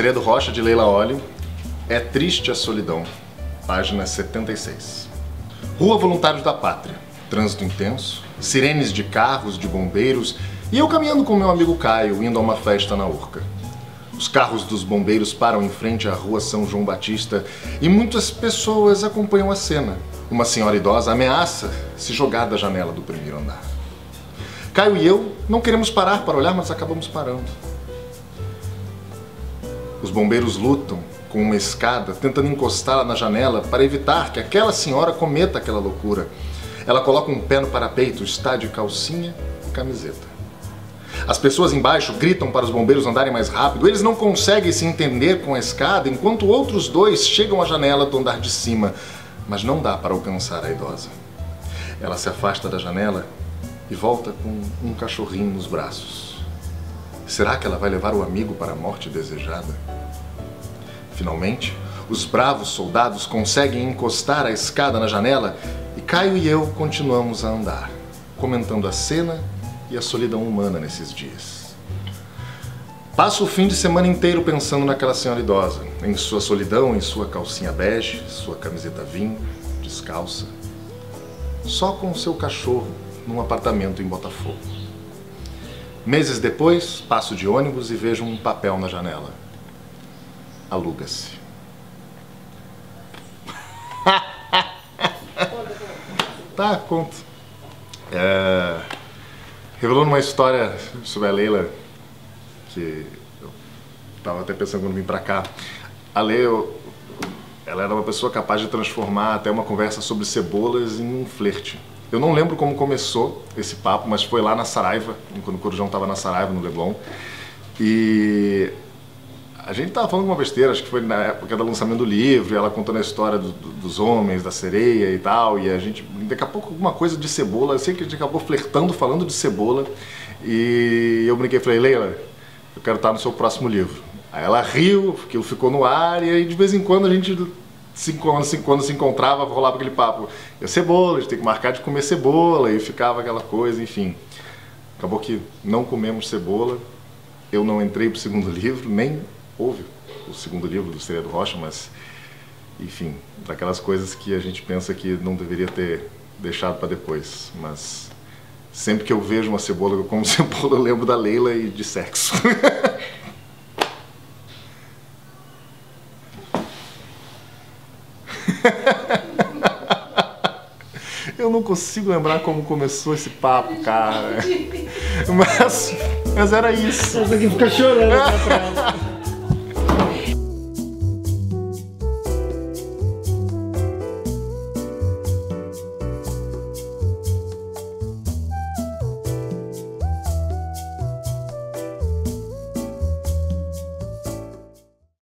Segredo Rocha, de Leila Olli. É triste a solidão. Página 76. Rua Voluntários da Pátria. Trânsito intenso, sirenes de carros, de bombeiros e eu caminhando com meu amigo Caio, indo a uma festa na Urca. Os carros dos bombeiros param em frente à rua São João Batista e muitas pessoas acompanham a cena. Uma senhora idosa ameaça se jogar da janela do primeiro andar. Caio e eu não queremos parar para olhar, mas acabamos parando. Os bombeiros lutam com uma escada, tentando encostá-la na janela para evitar que aquela senhora cometa aquela loucura. Ela coloca um pé no parapeito, está de calcinha e camiseta. As pessoas embaixo gritam para os bombeiros andarem mais rápido. Eles não conseguem se entender com a escada, enquanto outros dois chegam à janela do andar de cima. Mas não dá para alcançar a idosa. Ela se afasta da janela e volta com um cachorrinho nos braços. Será que ela vai levar o amigo para a morte desejada? Finalmente, os bravos soldados conseguem encostar a escada na janela e Caio e eu continuamos a andar, comentando a cena e a solidão humana nesses dias. Passo o fim de semana inteiro pensando naquela senhora idosa, em sua solidão, em sua calcinha bege, sua camiseta vinho, descalça, só com o seu cachorro num apartamento em Botafogo. Meses depois, passo de ônibus e vejo um papel na janela. Aluga-se. Tá, conto. Revelando uma história sobre a Leila, que eu tava até pensando quando vim pra cá. A Leila, ela era uma pessoa capaz de transformar até uma conversa sobre cebolas em um flerte. Eu não lembro como começou esse papo, mas foi lá na Saraiva, quando o Corujão tava na Saraiva, no Leblon. E a gente tava falando uma besteira, acho que foi na época do lançamento do livro, e ela contando a história dos homens, da sereia e tal, e a gente, daqui a pouco, alguma coisa de cebola, eu sei que a gente acabou flertando, falando de cebola, e eu brinquei e falei, Leila, eu quero estar no seu próximo livro. Aí ela riu, aquilo ficou no ar, e aí de vez em quando a gente, quando se encontrava, rolava aquele papo, e a cebola, a gente tem que marcar de comer cebola, e ficava aquela coisa, enfim. Acabou que não comemos cebola, eu não entrei pro segundo livro, nem houve o segundo livro do Segredo Rocha, mas, enfim, daquelas coisas que a gente pensa que não deveria ter deixado para depois. Mas sempre que eu vejo uma cebola, eu como cebola, eu lembro da Leila e de sexo. Eu não consigo lembrar como começou esse papo, cara. Mas era isso. Essa aqui fica chorando pra ela.